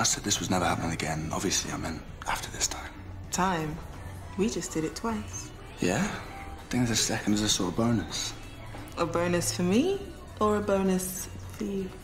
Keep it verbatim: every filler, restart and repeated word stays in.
I said this was never happening again, obviously I meant after this time. Time? We just did it twice. Yeah? I think the second is a sort of bonus. A bonus for me or a bonus for you?